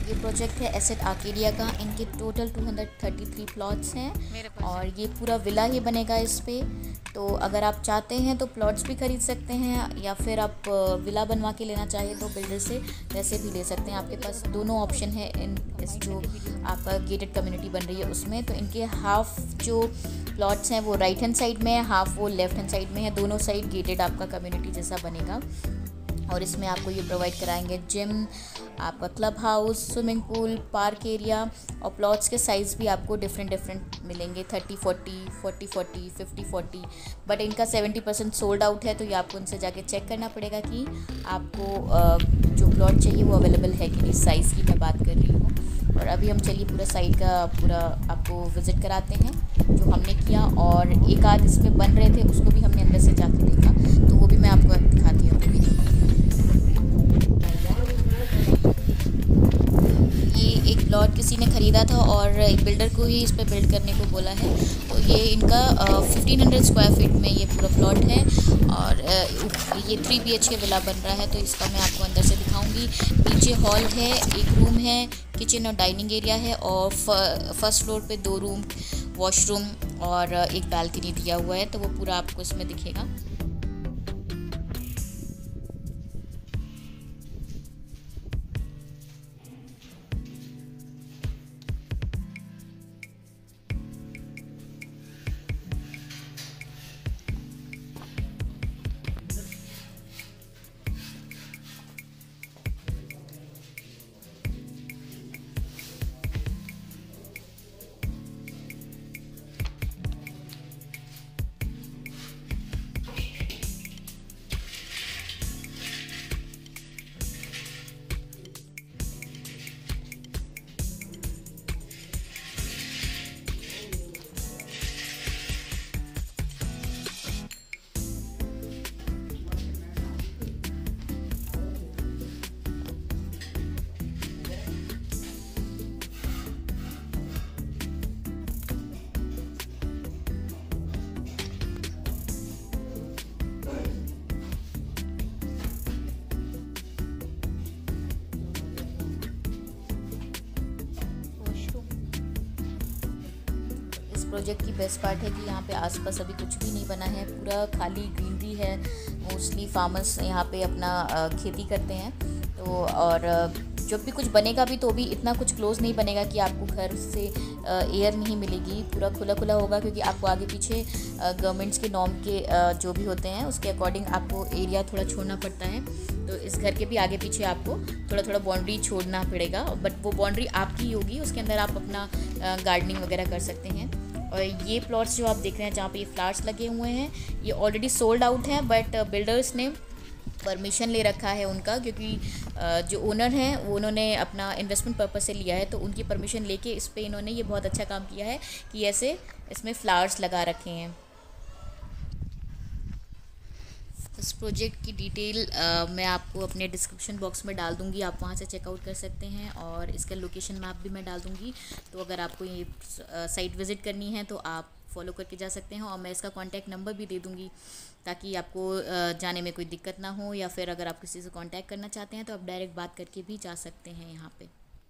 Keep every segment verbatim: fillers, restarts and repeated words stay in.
ये प्रोजेक्ट है asset Arcadia का। इनके total two hundred thirty three plots हैं और ये पूरा विला ही बनेगा इस पे। तो अगर आप चाहते हैं तो प्लॉट्स भी ख़रीद सकते हैं या फिर आप विला बनवा के लेना चाहिए तो बिल्डर से वैसे भी ले सकते हैं। आपके पास दोनों ऑप्शन है इन इस जो आपका गेटेड कम्युनिटी बन रही है उसमें। तो इनके हाफ जो प्लॉट्स हैं वो राइट हैंड साइड में है, हाफ वो लेफ्ट हैंड साइड में है। दोनों साइड गेटेड आपका कम्युनिटी जैसा बनेगा और इसमें आपको ये प्रोवाइड कराएंगे जिम, आपका club house, swimming pool, park area और प्लॉट्स के साइज़ भी आपको डिफरेंट डिफरेंट मिलेंगे, thirty forty, forty forty, fifty forty. But इनका सेवेंटी परसेंट सोल्ड आउट है तो ये आपको उनसे जाके चेक करना पड़ेगा कि आपको जो प्लॉट चाहिए वो अवेलेबल है कि नहीं। साइज़ की मैं बात कर रही हूँ। और अभी हम चलिए पूरा साइड का पूरा आपको विज़िट कराते हैं जो हमने किया। और एक आध इसमें बन रहे थे उसको भी हमने अंदर से जाके देखा, तो वो भी मैं आपको दिखाती हूँ। ये एक प्लॉट किसी ने ख़रीदा था और एक बिल्डर को ही इस पर बिल्ड करने को बोला है। तो ये इनका फिफ्टीन हंड्रेड स्क्वायर फीट में ये पूरा प्लॉट है और uh, ये three B H K villa बन रहा है। तो इसका मैं आपको अंदर से दिखाऊंगी। नीचे हॉल है, एक रूम है, किचन और डाइनिंग एरिया है और फर्स्ट फ्लोर पे दो रूम, वॉशरूम और एक बालकनी दिया हुआ है। तो वो पूरा आपको इसमें दिखेगा। प्रोजेक्ट की बेस्ट पार्ट है कि यहाँ पे आसपास अभी कुछ भी नहीं बना है, पूरा खाली ग्रीनरी है। मोस्टली फार्मर्स यहाँ पे अपना खेती करते हैं। तो और जब भी कुछ बनेगा भी तो भी इतना कुछ क्लोज नहीं बनेगा कि आपको घर से एयर नहीं मिलेगी। पूरा खुला खुला होगा क्योंकि आपको आगे पीछे गवर्नमेंट्स के नॉर्म के जो भी होते हैं उसके अकॉर्डिंग आपको एरिया थोड़ा छोड़ना पड़ता है। तो इस घर के भी आगे पीछे आपको थोड़ा थोड़ा बाउंड्री छोड़ना पड़ेगा, बट वो बाउंड्री आपकी होगी, उसके अंदर आप अपना गार्डनिंग वगैरह कर सकते हैं। और ये प्लॉट्स जो आप देख रहे हैं जहाँ पे ये फ्लावर्स लगे हुए हैं ये ऑलरेडी सोल्ड आउट हैं, बट बिल्डर्स ने परमिशन ले रखा है उनका, क्योंकि जो ओनर हैं वो उन्होंने अपना इन्वेस्टमेंट पर्पस से लिया है। तो उनकी परमिशन लेके इस पे इन्होंने ये बहुत अच्छा काम किया है कि ऐसे इसमें फ्लावर्स लगा रखे हैं। इस प्रोजेक्ट की डिटेल आ, मैं आपको अपने डिस्क्रिप्शन बॉक्स में डाल दूंगी, आप वहां से चेकआउट कर सकते हैं। और इसका लोकेशन मैप भी मैं डाल दूंगी। तो अगर आपको ये साइट विज़िट करनी है तो आप फॉलो करके जा सकते हैं। और मैं इसका कॉन्टैक्ट नंबर भी दे दूंगी ताकि आपको जाने में कोई दिक्कत ना हो, या फिर अगर आप किसी से कांटेक्ट करना चाहते हैं तो आप डायरेक्ट बात करके भी जा सकते हैं यहाँ पे।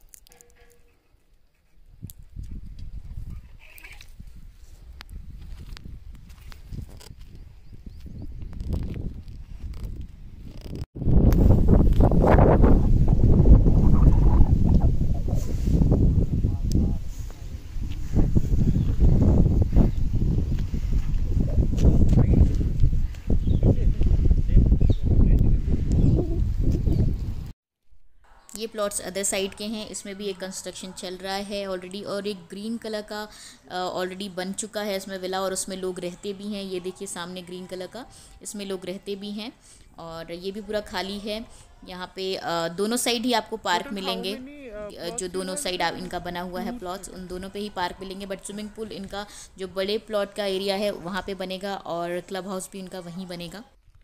ये प्लॉट्स अदर साइड के हैं, इसमें भी एक कंस्ट्रक्शन चल रहा है ऑलरेडी और एक ग्रीन कलर का ऑलरेडी बन चुका है इसमें विला, और उसमें लोग रहते भी हैं। ये देखिए सामने ग्रीन कलर का, इसमें लोग रहते भी हैं। और ये भी पूरा खाली है। यहाँ पे दोनों साइड ही आपको पार्क मिलेंगे। जो दोनों साइड आप इनका बना हुआ है प्लॉट्स, उन दोनों पे ही पार्क मिलेंगे। बट स्विमिंग पूल इनका जो बड़े प्लॉट का एरिया है वहाँ पे बनेगा और क्लब हाउस भी इनका वहीं बनेगा।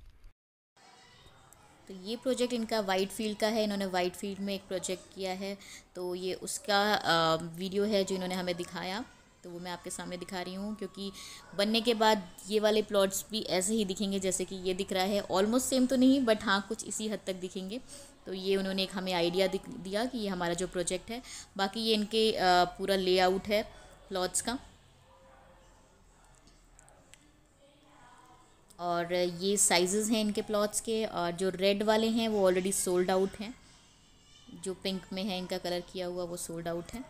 तो ये प्रोजेक्ट इनका वाइट फील्ड का है, इन्होंने वाइट फील्ड में एक प्रोजेक्ट किया है। तो ये उसका वीडियो है जो इन्होंने हमें दिखाया। तो वो मैं आपके सामने दिखा रही हूँ, क्योंकि बनने के बाद ये वाले प्लॉट्स भी ऐसे ही दिखेंगे जैसे कि ये दिख रहा है। ऑलमोस्ट सेम तो नहीं, बट हाँ कुछ इसी हद तक दिखेंगे। तो ये उन्होंने एक हमें आइडिया दिया कि ये हमारा जो प्रोजेक्ट है। बाकी ये इनके पूरा लेआउट है प्लॉट्स का। और ये साइजेस हैं इनके प्लॉट्स के, और जो रेड वाले हैं वो ऑलरेडी सोल्ड आउट हैं। जो पिंक में है इनका कलर किया हुआ वो सोल्ड आउट है।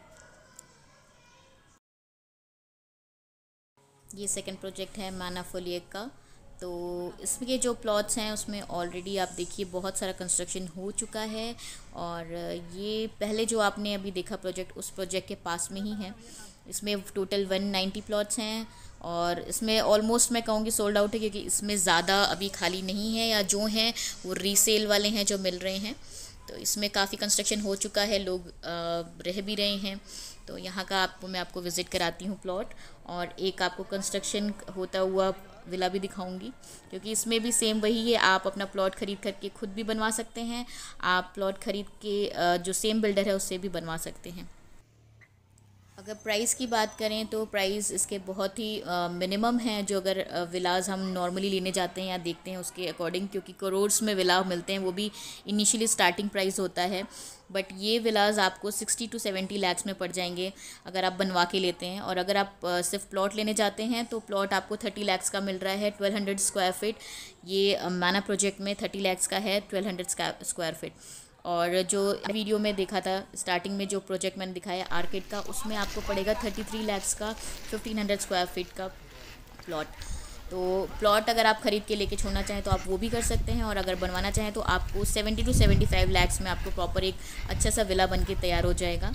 ये सेकंड प्रोजेक्ट है माना फोलिएक का। तो इसमें जो प्लॉट्स हैं उसमें ऑलरेडी आप देखिए बहुत सारा कंस्ट्रक्शन हो चुका है। और ये पहले जो आपने अभी देखा प्रोजेक्ट, उस प्रोजेक्ट के पास में ही है। इसमें टोटल वन नाइन्टी प्लॉट्स हैं, और इसमें ऑलमोस्ट मैं कहूँगी सोल्ड आउट है, क्योंकि इसमें ज़्यादा अभी खाली नहीं है, या जो हैं वो रीसेल वाले हैं जो मिल रहे हैं। तो इसमें काफ़ी कंस्ट्रक्शन हो चुका है, लोग रह भी रहे हैं। तो यहाँ का आपको मैं आपको विज़िट कराती हूँ प्लॉट, और एक आपको कंस्ट्रक्शन होता हुआ विला भी दिखाऊंगी, क्योंकि इसमें भी सेम वही है। आप अपना प्लॉट ख़रीद करके खुद भी बनवा सकते हैं, आप प्लॉट ख़रीद के जो सेम बिल्डर है उससे भी बनवा सकते हैं। अगर प्राइस की बात करें तो प्राइस इसके बहुत ही मिनिमम हैं, जो अगर विलाज हम नॉर्मली लेने जाते हैं या देखते हैं उसके अकॉर्डिंग, क्योंकि करोड़्स में विला मिलते हैं, वो भी इनिशियली स्टार्टिंग प्राइस होता है। बट ये विलाज आपको सिक्सटी टू सेवेंटी लैक्स में पड़ जाएंगे अगर आप बनवा के लेते हैं। और अगर आप सिर्फ प्लॉट लेने जाते हैं तो प्लॉट आपको थर्टी लैक्स का मिल रहा है, ट्वेल्व हंड्रेड स्क्वायर फीट। ये माना प्रोजेक्ट में थर्टी लैक्स का है, ट्वेल्व हंड्रेड स्क्वायर फीट। और जो वीडियो में देखा था स्टार्टिंग में, जो प्रोजेक्ट मैंने दिखाया आर्किड का, उसमें आपको पड़ेगा थर्टी थ्री लैक्स का फिफ्टीन हंड्रेड स्क्वायर फीट का प्लॉट। तो प्लॉट अगर आप ख़रीद के लेके छोड़ना चाहें तो आप वो भी कर सकते हैं, और अगर बनवाना चाहें तो आपको seventy two seventy five lakhs में आपको प्रॉपर एक अच्छा सा विला बन के तैयार हो जाएगा।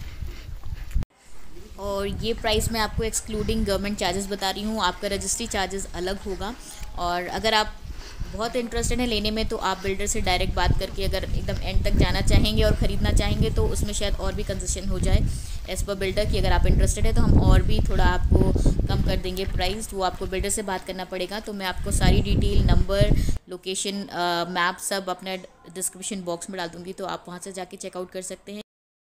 और ये प्राइस मैं आपको एक्सक्लूडिंग गवर्नमेंट चार्जेस बता रही हूँ, आपका रजिस्ट्री चार्जेस अलग होगा। और अगर आप बहुत इंटरेस्टेड है लेने में तो आप बिल्डर से डायरेक्ट बात करके अगर एकदम एंड तक जाना चाहेंगे और ख़रीदना चाहेंगे तो उसमें शायद और भी कंसेशन हो जाए एज़ पर बिल्डर, कि अगर आप इंटरेस्टेड है तो हम और भी थोड़ा आपको कम कर देंगे प्राइस। वो आपको बिल्डर से बात करना पड़ेगा। तो मैं आपको सारी डिटेल, नंबर, लोकेशन, मैप सब अपना डिस्क्रिप्शन बॉक्स में डाल दूँगी, तो आप वहाँ से जाके चेकआउट कर सकते हैं।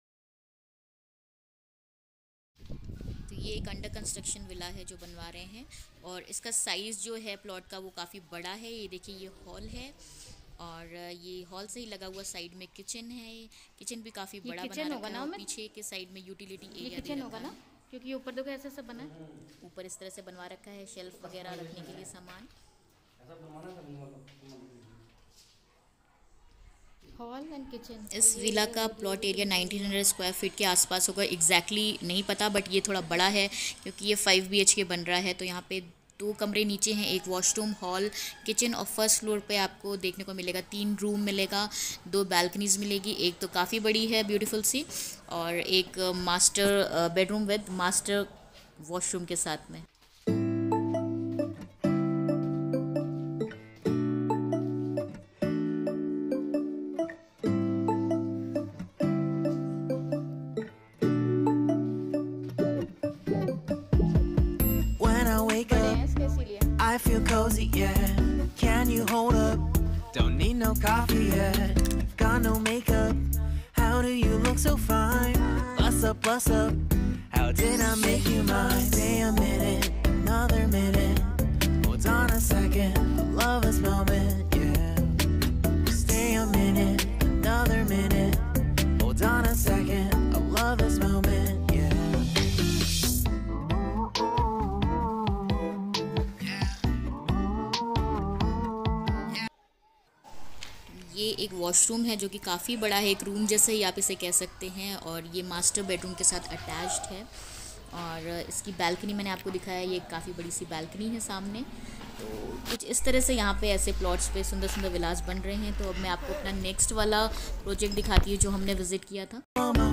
ये एक अंडर कंस्ट्रक्शन विला है जो बनवा रहे हैं, और इसका साइज़ जो है प्लॉट का वो काफ़ी बड़ा है। ये देखिए ये हॉल है, और ये हॉल से ही लगा हुआ साइड में किचन है। किचन भी काफ़ी बड़ा बना रखा है, और पीछे के साइड में यूटिलिटी एरिया किचन होगा ना, क्योंकि ऊपर देखो ऐसे सब बना है। ऊपर इस तरह से बनवा रखा है, शेल्फ वगैरह रखने के लिए सामान। Hall and kitchen. इस विला का plot area nineteen hundred square feet के आसपास होगा, एग्जैक्टली नहीं पता, बट ये थोड़ा बड़ा है क्योंकि ये फाइव बी एच के बन रहा है। तो यहाँ पे दो कमरे नीचे हैं, एक वॉशरूम, हॉल, किचन, और फर्स्ट फ्लोर पे आपको देखने को मिलेगा तीन रूम मिलेगा, दो बालकनीज मिलेगी। एक तो काफ़ी बड़ी है ब्यूटीफुल सी, और एक master bedroom with master washroom के साथ में। I feel cozy, yeah. Can you hold up? Don't need no coffee yet. Got no makeup. How do you look so fine? Bust up, bust up. How did I make you mine? Stay a minute, another minute. Hold on a second, love this moment, yeah. Stay a minute, another minute. Hold on a second, I love this moment, yeah. ये एक washroom है जो कि काफ़ी बड़ा है, एक room जैसे ही आप इसे कह सकते हैं, और ये मास्टर बेडरूम के साथ अटैच्ड है। और इसकी बालकनी मैंने आपको दिखाया, ये काफ़ी बड़ी सी बालकनी है सामने। तो कुछ इस तरह से यहाँ पे ऐसे प्लॉट्स पे सुंदर सुंदर विलास बन रहे हैं। तो अब मैं आपको अपना नेक्स्ट वाला प्रोजेक्ट दिखाती हूँ जो हमने विज़िट किया था।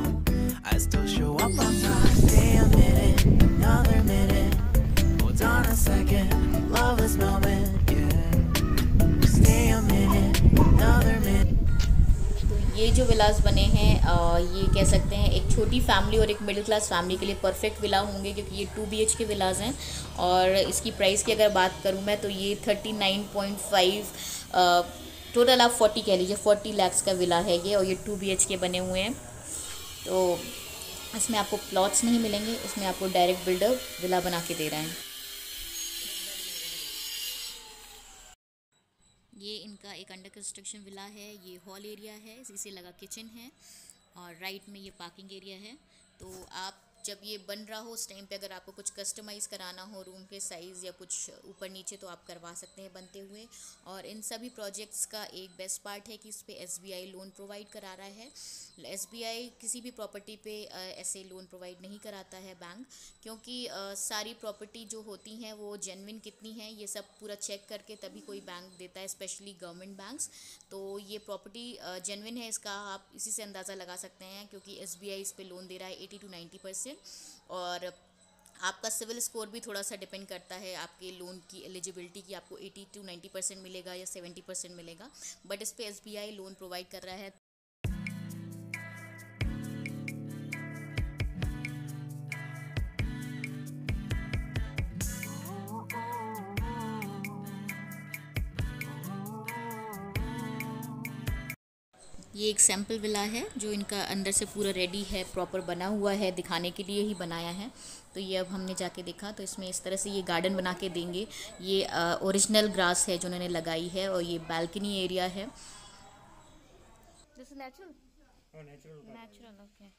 तो ये जो विलास बने हैं ये कह सकते हैं एक छोटी फैमिली और एक मिडिल क्लास फैमिली के लिए परफेक्ट विला होंगे, क्योंकि ये टू बी एच के विलास हैं। और इसकी प्राइस की अगर बात करूँ मैं तो ये thirty nine point five, total आप फोर्टी कह लीजिए, फोर्टी लैक्स का विला है ये, और ये टू बी एच के बने हुए हैं। तो इसमें आपको प्लॉट्स नहीं मिलेंगे, इसमें आपको डायरेक्ट बिल्डर विला बना के दे रहे हैं। ये इनका एक अंडर कंस्ट्रक्शन विला है। ये हॉल एरिया है, इसी से लगा किचन है और राइट में ये पार्किंग एरिया है। तो आप जब ये बन रहा हो उस टाइम पे अगर आपको कुछ कस्टमाइज़ कराना हो रूम के साइज़ या कुछ ऊपर नीचे तो आप करवा सकते हैं बनते हुए। और इन सभी प्रोजेक्ट्स का एक बेस्ट पार्ट है कि इस पे S B I loan provide करा रहा है। एस बी आई किसी भी प्रॉपर्टी पे ऐसे लोन प्रोवाइड नहीं कराता है बैंक, क्योंकि सारी प्रॉपर्टी जो होती हैं वो जेन्युइन कितनी है ये सब पूरा चेक करके तभी कोई बैंक देता है, स्पेशली गवर्नमेंट बैंक्स। तो ये प्रॉपर्टी जेन्युइन है इसका आप इसी से अंदाज़ा लगा सकते हैं, क्योंकि एस बी आई इस पे लोन दे रहा है एटी टू नाइन्टी परसेंट। और आपका सिविल स्कोर भी थोड़ा सा डिपेंड करता है आपके लोन की एलिजिबिलिटी की, आपको एटी टू नाइन्टी परसेंट मिलेगा या सेवेंटी परसेंट मिलेगा, बट इस पे S B I loan provide कर रहा है। ये एक सैम्पल विला है जो इनका अंदर से पूरा रेडी है, प्रॉपर बना हुआ है, दिखाने के लिए ही बनाया है। तो ये अब हमने जाके देखा तो इसमें इस तरह से ये गार्डन बना के देंगे। ये ओरिजिनल ग्रास है जो उन्होंने लगाई है और ये बालकनी एरिया है। This is natural natural okay.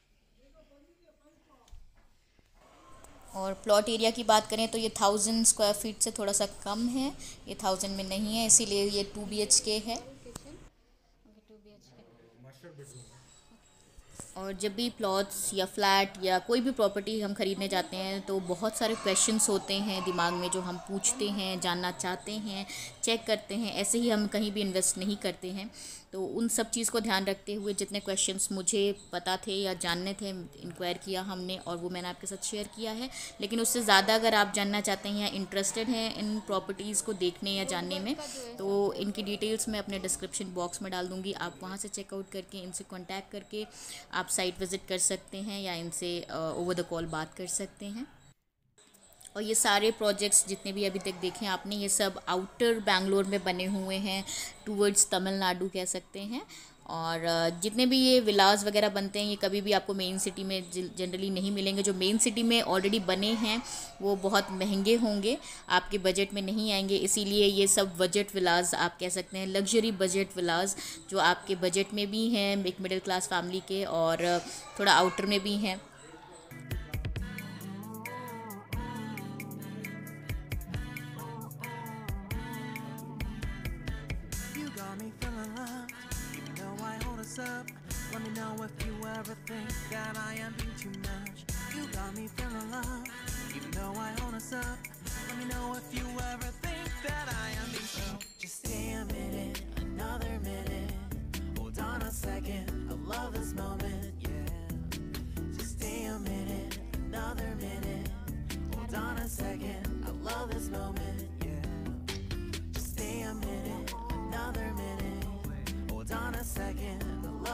और प्लॉट एरिया की बात करें तो ये थाउजेंड स्क्वायर फीट से थोड़ा सा कम है, ये थाउजेंड में नहीं है, इसीलिए ये टू बी एच के है। और जब भी प्लॉट्स या फ्लैट या कोई भी प्रॉपर्टी हम ख़रीदने जाते हैं तो बहुत सारे क्वेश्चंस होते हैं दिमाग में जो हम पूछते हैं, जानना चाहते हैं, चेक करते हैं। ऐसे ही हम कहीं भी इन्वेस्ट नहीं करते हैं। तो उन सब चीज़ को ध्यान रखते हुए जितने क्वेश्चंस मुझे पता थे या जानने थे इंक्वायर किया हमने और वो मैंने आपके साथ शेयर किया है। लेकिन उससे ज़्यादा अगर आप जानना चाहते हैं या इंटरेस्टेड हैं इन प्रॉपर्टीज़ को देखने या जानने में तो इनकी डिटेल्स मैं अपने डिस्क्रिप्शन बॉक्स में डाल दूँगी। आप वहाँ से चेकआउट करके इनसे कॉन्टैक्ट करके आप साइट विज़िट कर सकते हैं या इनसे ओवर द कॉल बात कर सकते हैं। और ये सारे प्रोजेक्ट्स जितने भी अभी तक देखे आपने ये सब आउटर बेंगलोर में बने हुए हैं, टूवर्ड्स तमिलनाडु कह सकते हैं। और जितने भी ये विलास वगैरह बनते हैं ये कभी भी आपको मेन सिटी में जनरली नहीं मिलेंगे। जो मेन सिटी में ऑलरेडी बने हैं वो बहुत महंगे होंगे, आपके बजट में नहीं आएंगे। इसीलिए ये सब बजट विलास आप कह सकते हैं, लग्जरी बजट विलास जो आपके बजट में भी हैं, एक मिडिल क्लास फैमिली के, और थोड़ा आउटर में भी हैं। Up. Let me know if you ever think that I am being too much. You got me feeling love, even though I own us up. Let me know if you ever think that I am being so. Just stay a minute, another minute. Hold on a second, I love this moment, yeah. Just stay a minute, another minute. Hold on a second, I love this moment, yeah. Just stay a minute, another minute. Hold on a second.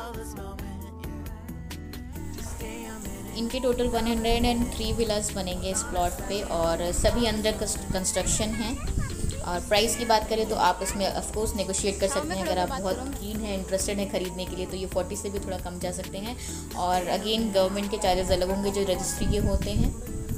इनके total one hundred and three villas बनेंगे इस plot पे और सभी under construction हैं। और price की बात करें तो आप इसमें ऑफ कोर्स नेगोशिएट कर सकते हैं। अगर आप बहुत कीन हैं, इंटरेस्टेड हैं ख़रीदने के लिए तो ये फोर्टी से भी थोड़ा कम जा सकते हैं। और अगेन गवर्नमेंट के चार्जेस अलग होंगे जो रजिस्ट्री के होते हैं।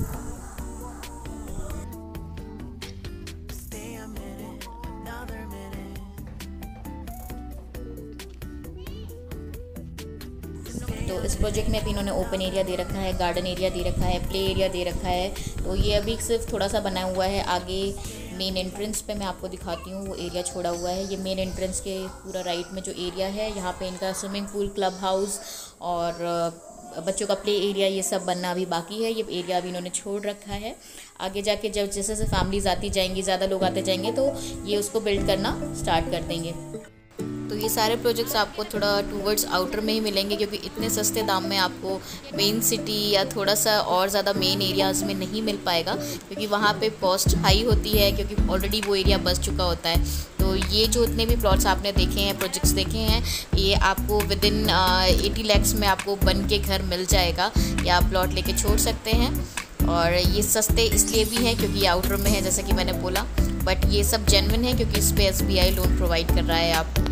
तो इस प्रोजेक्ट में भी इन्होंने ओपन एरिया दे रखा है, गार्डन एरिया दे रखा है, प्ले एरिया दे रखा है। तो ये अभी सिर्फ थोड़ा सा बना हुआ है। आगे मेन एंट्रेंस पे मैं आपको दिखाती हूँ, वो एरिया छोड़ा हुआ है। ये मेन एंट्रेंस के पूरा राइट में जो एरिया है यहाँ पे इनका स्विमिंग पूल, क्लब हाउस और बच्चों का प्ले एरिया ये सब बनना अभी बाकी है। ये एरिया अभी इन्होंने छोड़ रखा है। आगे जाके जब जैसे जैसे फैमिलीज आती जाएंगी, ज़्यादा लोग आते जाएंगे तो ये उसको बिल्ड करना स्टार्ट कर देंगे। तो ये सारे प्रोजेक्ट्स आपको थोड़ा टूवर्ड्स आउटर में ही मिलेंगे, क्योंकि इतने सस्ते दाम में आपको मेन सिटी या थोड़ा सा और ज़्यादा मेन एरियाज़ में नहीं मिल पाएगा, क्योंकि वहाँ पे कॉस्ट हाई होती है, क्योंकि ऑलरेडी वो एरिया बस चुका होता है। तो ये जो इतने भी प्लॉट्स आपने देखे हैं, प्रोजेक्ट्स देखे हैं, ये आपको विद इन एटी लैक्स में आपको बन के घर मिल जाएगा या आप प्लॉट लेके छोड़ सकते हैं। और ये सस्ते इसलिए भी हैं क्योंकि ये आउटर में है, जैसा कि मैंने बोला, बट ये सब जेन्युइन है क्योंकि इस पर S B I loan provide कर रहा है आपको।